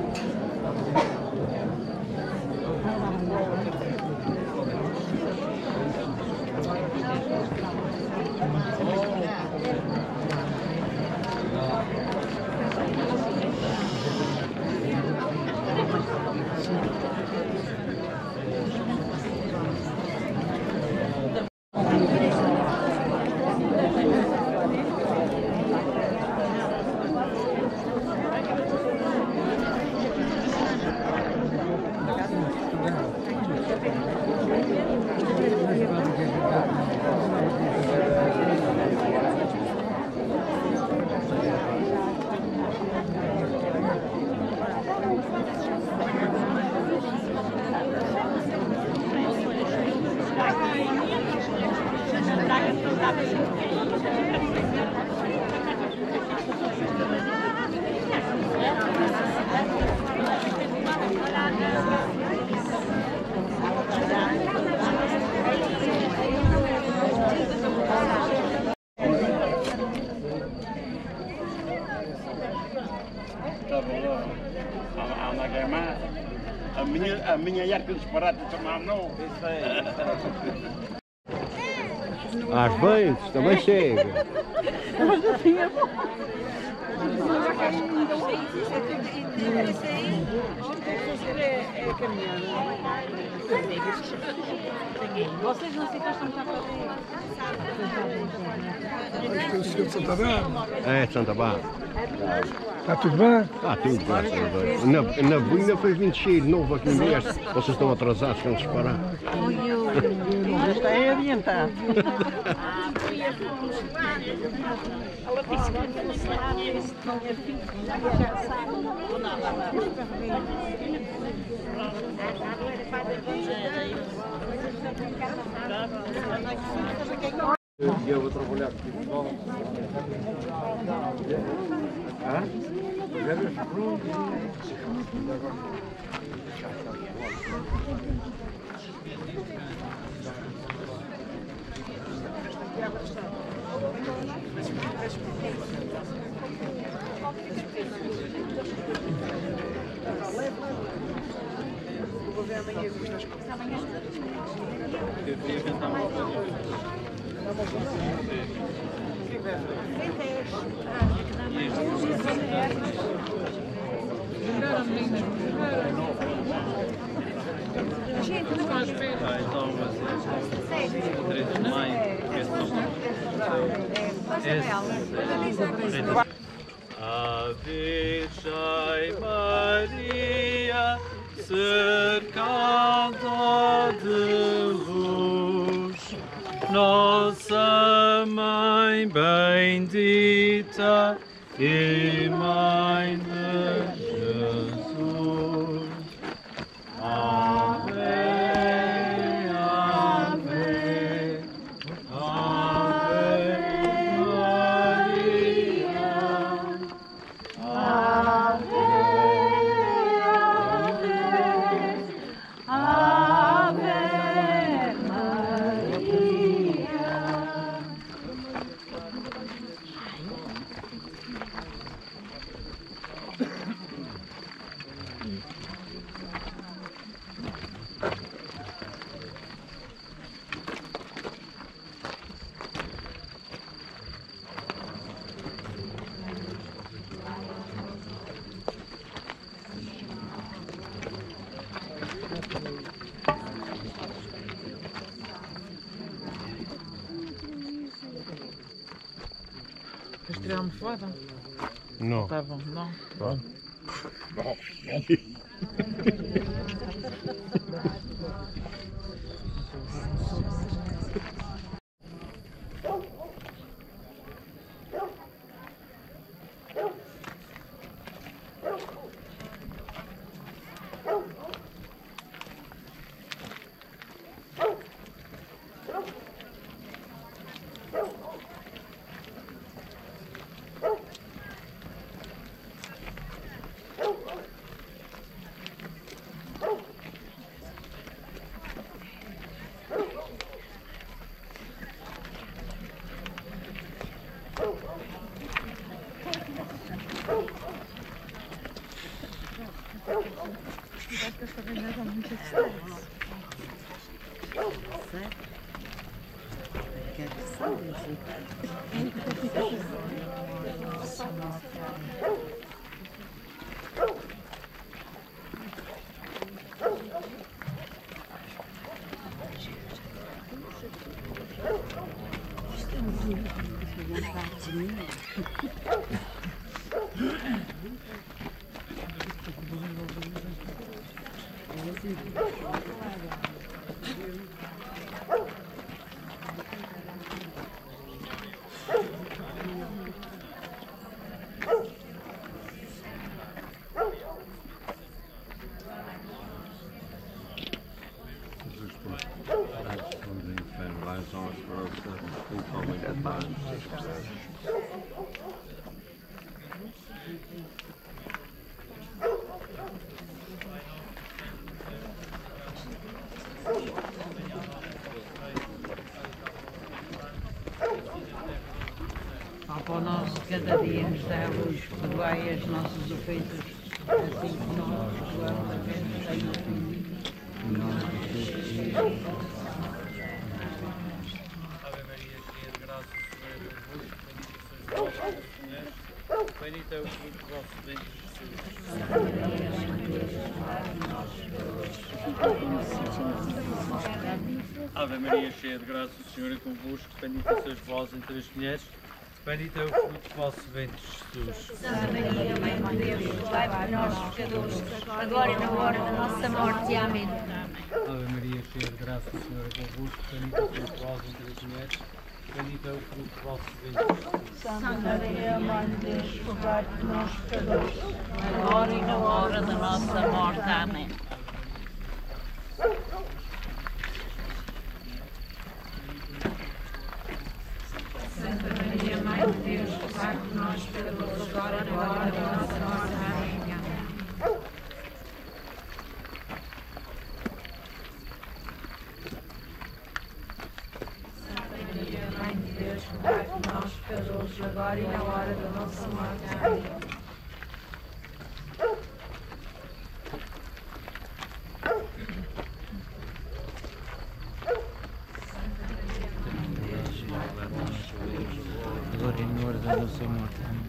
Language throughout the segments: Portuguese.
A minha ia que disparate chamar não. Às vezes também chega. Mas assim é bom. Vocês não se encostam cá para dentro. Este é o senhor de Santa Bárbara. É, de Santa Bárbara. Está tudo bem? Está tudo, graças a Deus. Na Boina foi vindo cheio de novo aqui mesmo. Vocês estão atrasados, vão disparar. Já está adiantado. Eu vou trabalhar aqui de bola. Vou ver amanhã como estás com Ave Maria, cercada de luz, nossa Mãe bendita e Mãe de Jesus. Ave, Ave, Ave Maria. Ave, Ave, Ave Maria. Queres tirar a almofada? Não. Está bom, não? Bom. Ao pão nosso cada dia nos dá hoje, perdoai as nossas ofensas, assim como nós perdoamos a quem nos tem ofendido. Ave Maria, cheia de graça, o Senhor é convosco, bendita sois vós entre as mulheres, bendito é o fruto do vosso ventre, Jesus. Ave Maria, cheia de graça, o Senhor é convosco, bendita sois vós entre as mulheres, bendito é o fruto do vosso ventre, Jesus. Santa Maria, Mãe de Deus, rogai por nós, pecadores, agora e na hora da nossa morte. Amém. Ave Maria, cheia de graça, o Senhor é convosco, bendita sois vós entre as mulheres, bendito é o fruto do vosso ventre, Jesus. Santa Maria, Mãe de Deus, rogai por nós, pecadores, agora e na hora da nossa morte. Amém. Santa Maria, Mãe de Deus, rogai por nós, pecadores, agora e na hora da nossa morte. Amém. Mãe de Deus, rogai por nós, pecadores, agora e na hora da nossa morte. Amém. Agora e na hora da nossa morte. Amém.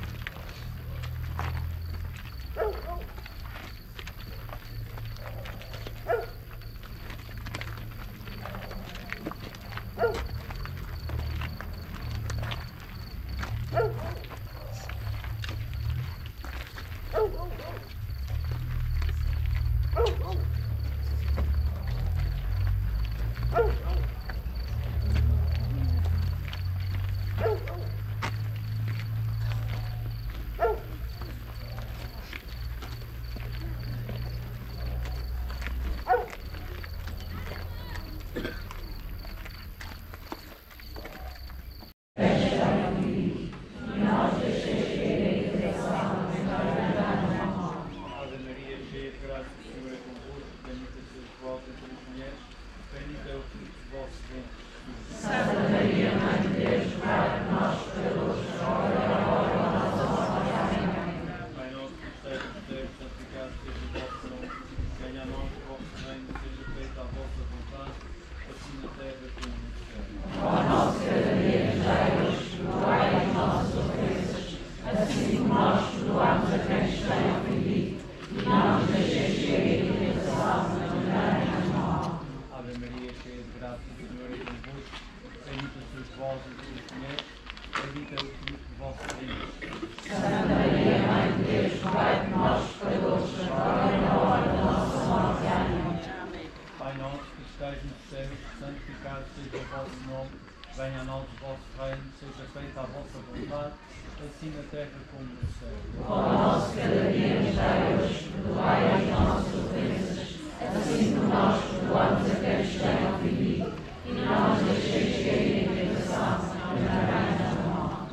Ave Maria, cheia de graça, o Senhor é convosco, bendita sois vós entre as mulheres, bendito é o fruto do vosso ventre, Jesus. Santa Maria, Mãe de Deus, rogai por nós, pecadores, agora e na hora da nossa morte. Amém. Pai nosso que estais nos céus, santificado seja o vosso nome, venha a nós o vosso reino, seja feita a vossa vontade, assim na terra como no céu. Ó nosso cada dia nos dai hoje, perdoai as nossas ofensas, assim como nós perdoamos a quem nos tem ofendido, e não nos deixeis cair em tentação, mas livrai-nos do mal. Ave Maria, cheia de graça, o Senhor é convosco, bendita sois vós entre as mulheres, bendito é o fruto do vosso ventre, Jesus. Santa Maria, Mãe de Deus, rogai por nós, pecadores, agora e na hora da nossa morte. Amém. Pai nosso que estais nos céus, santificado seja o vosso nome, venha a nós o vosso reino, seja feita a vossa vontade, assim na terra como no céu. Ó nosso cada dia nos dai hoje, perdoai as nossas ofensas, assim como nós perdoamos a quem nos tem ofendido, e não nos deixeis cair em tentação, mas livrai-nos do mal.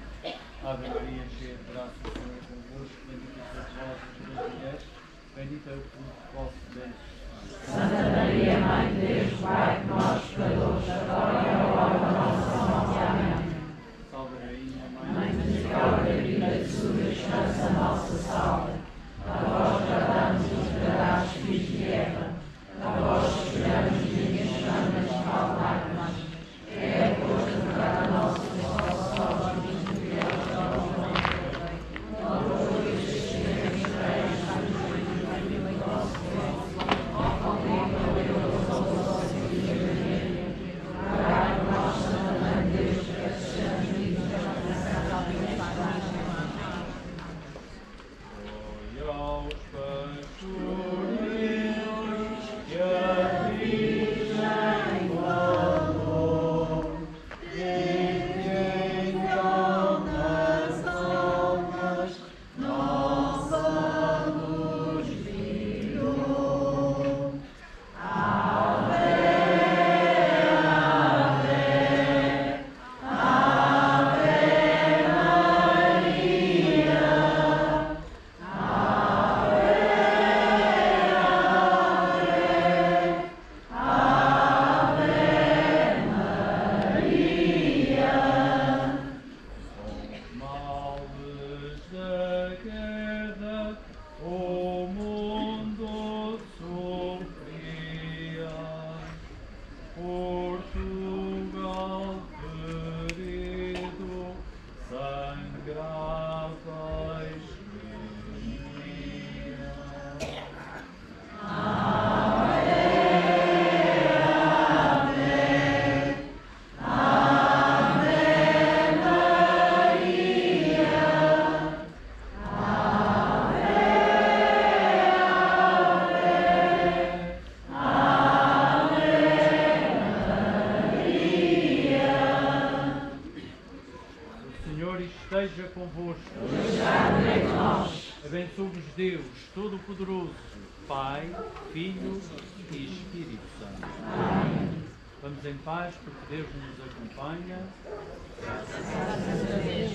Ave Maria, cheia de graça, o Senhor é convosco, bendita sois vós entre as mulheres, bendito é o fruto do vosso ventre, Jesus. Santa Maria, Mãe de Deus, rogai por nós, pecadores, agora e na hora da nossa morte. Amém. Salve Rainha, Mãe de misericórdia, vida, doçura, esperança, nossa salve. A vós bradamos, abençoe-vos Deus Todo-Poderoso, Pai, Filho e Espírito Santo. Amém. Vamos em paz, porque Deus nos acompanha. Graças a Deus.